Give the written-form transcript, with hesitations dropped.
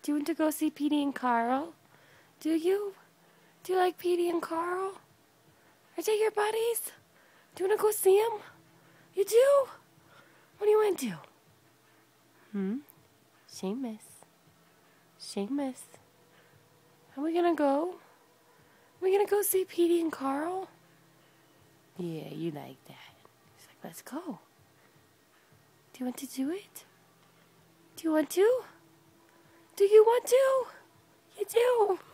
Do you want to go see Petey and Carl? Do you? Do you like Petey and Carl? Are they your buddies? Do you want to go see them? You do? What do you want to do? Seamus. Seamus. Are we gonna go? Are we gonna go see Petey and Carl? Yeah, you like that. He's like, let's go. Do you want to do it? Do you want to? Do you want to? You do.